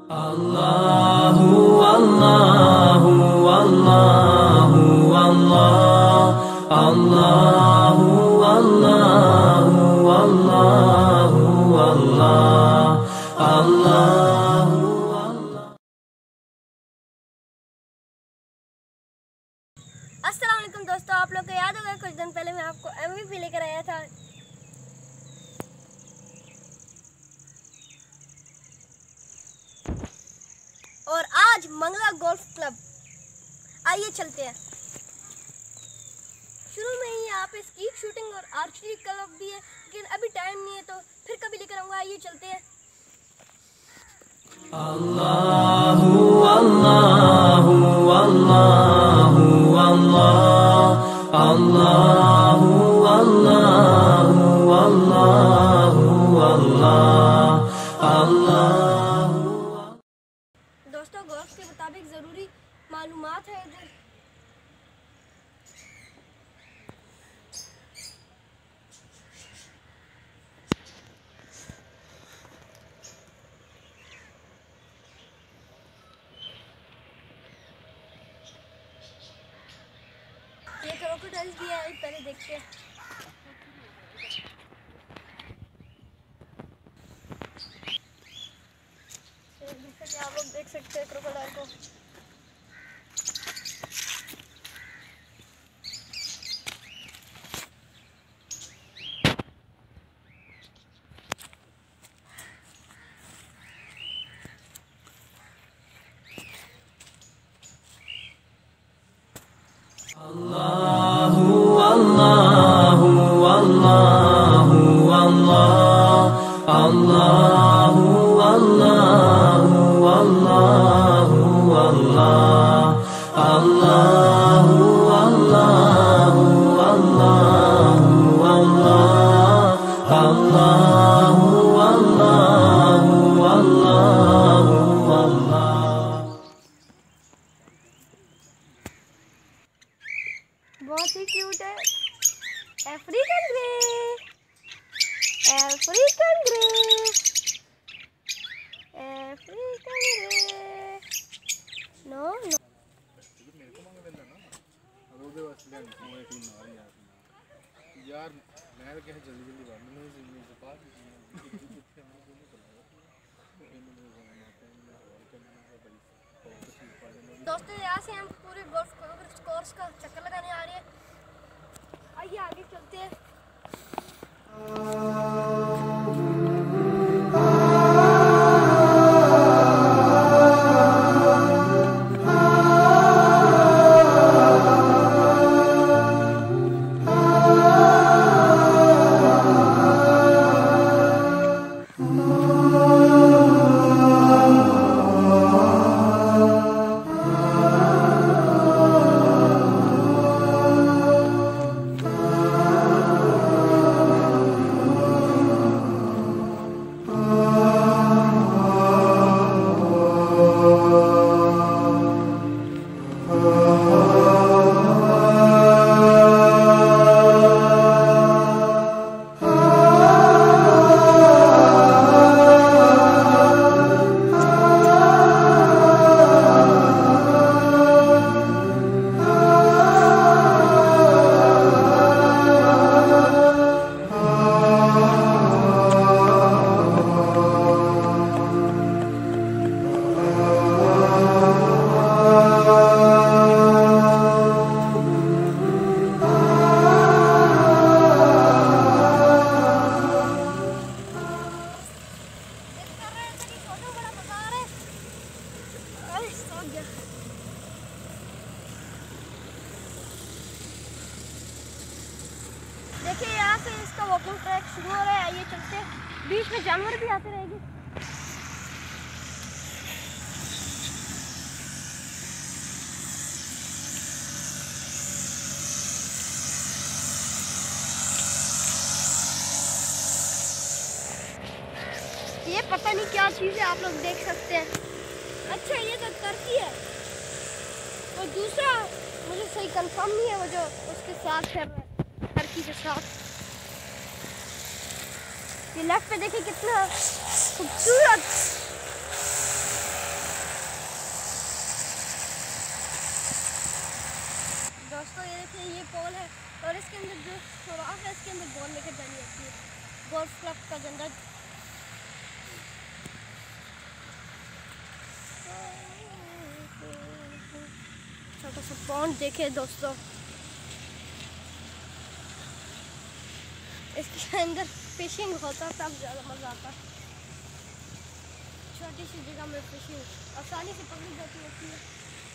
Allahu Allahu Allahu Allah Allahu Allahu Allahu Allah Allahu Allah। अस्सलाम वालेकुम दोस्तों, आप लोग को याद होगा कुछ दिन पहले मैं आपको MVP लेकर आया था। और आज मंगला गोल्फ क्लब, आइए चलते हैं। शुरू में ही यहाँ पे स्कीप शूटिंग और आर्चरी क्लब भी है, लेकिन अभी टाइम नहीं है तो फिर कभी लेकर आऊँगा। आइए चलते हैं। Allahu Allahu Allahu Allah Allahu Allahu Allahu Allah। दोस्तों, गोल्फ के मुताबिक ज़रूरी मालूमात है इधर। ये क्रोकोडाइल भी है, पहले देखते हैं। जैसे कि आप लोग देख सकते हैं क्रोकोडाइल को। Allahu Allahu Allahu Allah Allahu Allahu Allahu Allah Allahu Allahu Allahu Allah Allahu Allahu Allahu Allah। बहुत ही क्यूट है। African grey, African grey, African grey. No no यार मैं तो क्या जल्दी जल्दी बात मैंने दोस्तों, यहाँ से हम पूरे गोल्फ कोर्स का चक्कर लगाने आ रहे हैं। आइए आगे चलते हैं। देखिए, यहाँ से इसका वॉकिंग ट्रैक शुरू हो रहा है। आइए चलते हैं। बीच में जानवर भी आते रहेंगे। ये पता नहीं क्या चीज़ है, आप लोग देख सकते हैं। अच्छा, ये तो टर्की है। और दूसरा मुझे सही कंफर्म नहीं है, वो जो उसके साथ है, टर्की के साथ। ये लेफ्ट पे देखिए कितना खूबसूरत उसके अंदर बॉल लेकर जानी होती है। गोल्फ क्लब का झंडा छोटा सा पॉन्ड देखे दोस्तों, इसके अंदर फिशिंग होता तब ज़्यादा मज़ा आता। छोटी सी जगह में फिशिंग आसानी से पकड़ी जाती होती है।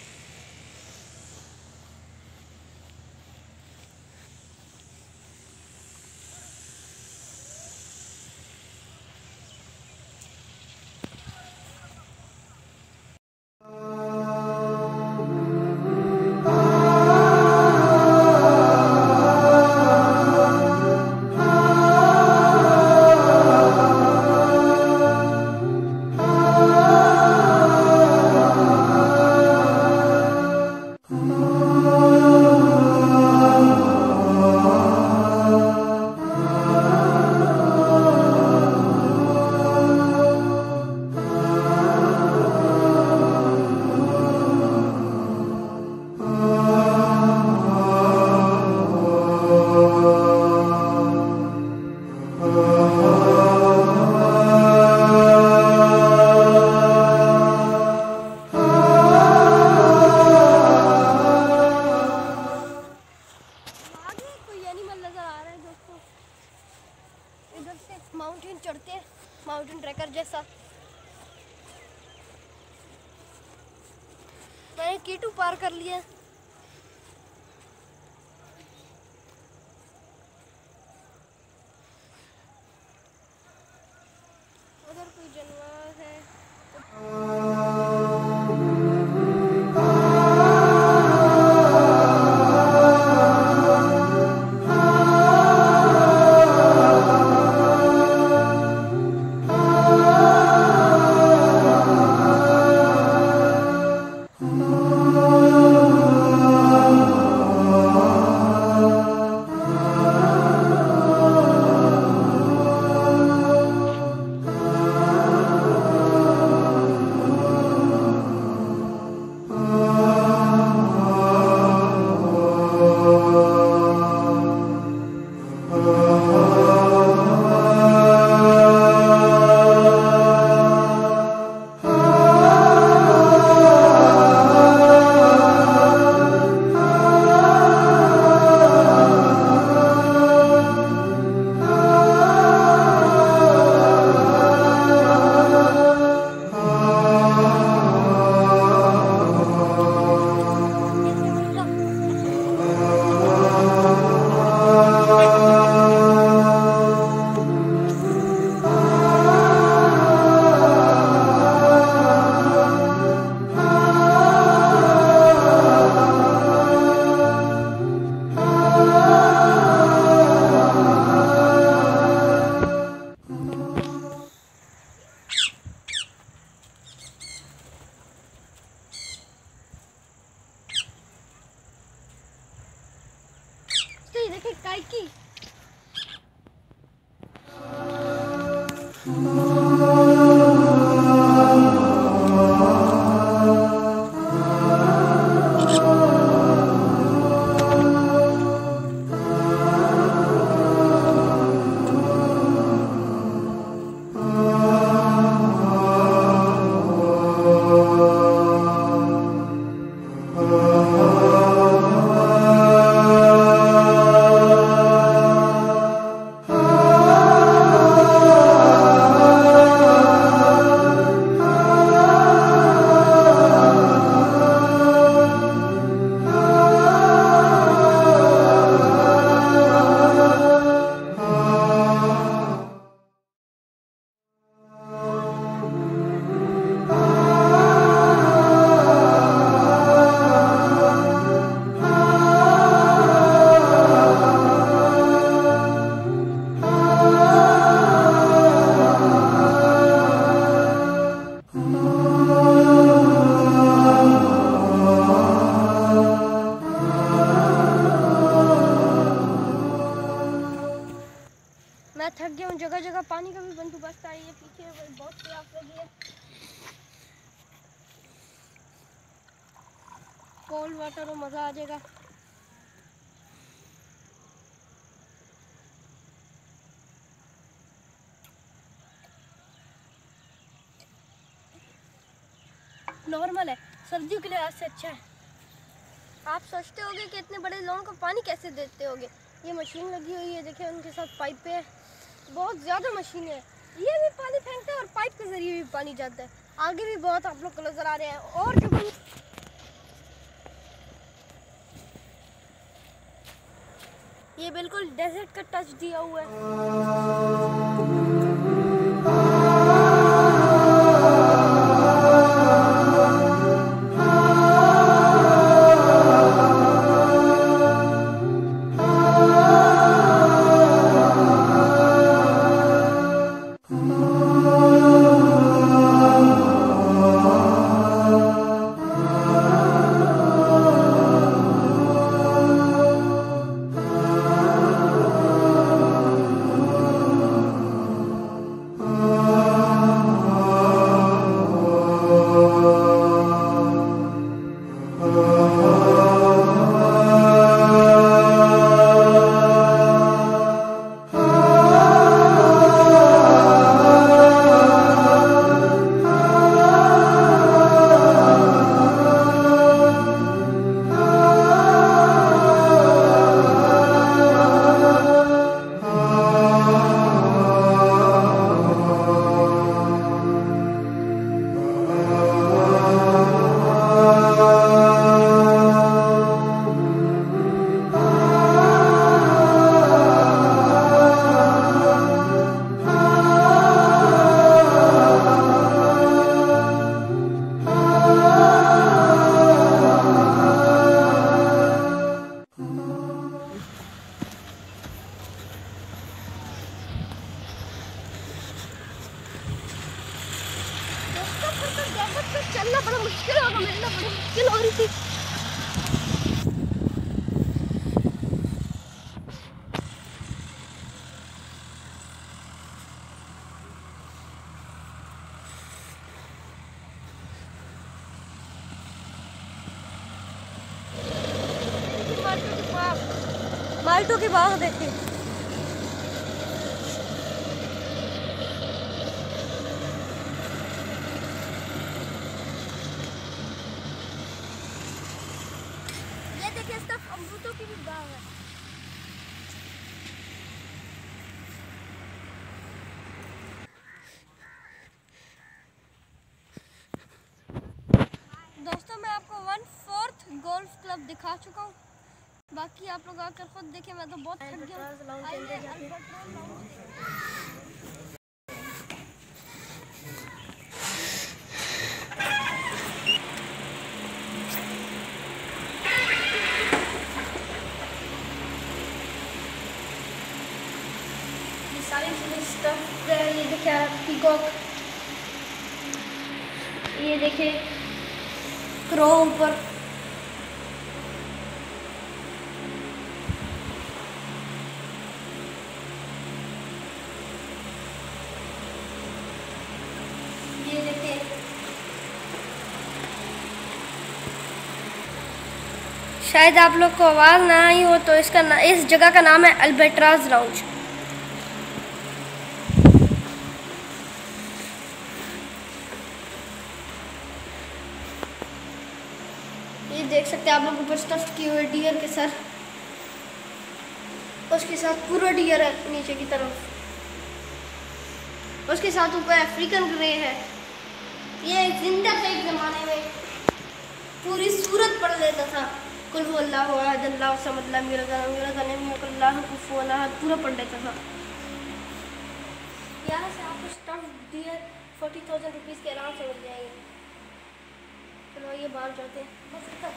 माउंटेन चढ़ते हैं, माउंटेन ट्रैकर जैसा। मैंने K2 पार कर लिया। अगर कोई जानवर है देखिए काइकी। मैं थक गया हूँ। जगह जगह पानी का भी बंदोबस्त है। ये पीछे बहुत प्यास लगी है। कोल्ड वाटर हो, मज़ा आ जाएगा। नॉर्मल है, सर्दियों के लिहाज से अच्छा है। आप सोचते होगे कि इतने बड़े लॉन को पानी कैसे देते होगे। ये मशीन लगी हुई है, देखिए उनके साथ पाइपें हैं, बहुत ज़्यादा मशीन है। ये भी पानी फेंकता है और पाइप के ज़रिए भी पानी जाता है। आगे भी बहुत आप लोग को नज़र आ रहे हैं। और जो ये बिल्कुल डेजर्ट का टच दिया हुआ है। चलना बड़ा मुश्किल होगा, मिलना बड़ी मुश्किल हो रही थी। माल्टो के बाग देखे। ये देखिए, इस तरफ अमरूदों की भी बाग है। दोस्तों, मैं आपको 1/4 गोल्फ क्लब दिखा चुका हूँ। बाकी आप लोग आकर खुद देखें, मैं तो बहुत थक गया हूँ। ये सारी स्टफ है। ये देखिए पीकॉक, ये देखिए क्रो ऊपर, ये देखिए शायद आप लोग को आवाज़ ना आई हो तो इस जगह का नाम है अल्बेट्रॉस लाउंज। ये देख सकते हैं आप लोग ऊपर स्टफ किए हुए डियर के सर, उसके साथ पूरा डियर है नीचे की तरफ, उसके साथ ऊपर अफ्रीकन ग्रे है। ये जिंदा था एक ज़माने में, पूरी सूरत पढ़ लेता था। कुल हुवल्लाहु अहद अल्लाहु समद लम यलिद वलम यूलद वलम यकुल लहु कुफुवन अहद पूरा पढ़ लेता था। यहाँ से आपको स्टफ डियर 40,000 रुपीज़ के आराम से मिल जाएंगे। चलो ये बाहर जाते हैं। बस इतना।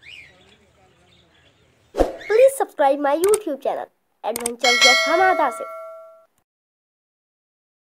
Please subscribe my YouTube channel, Adventures of Hamada से।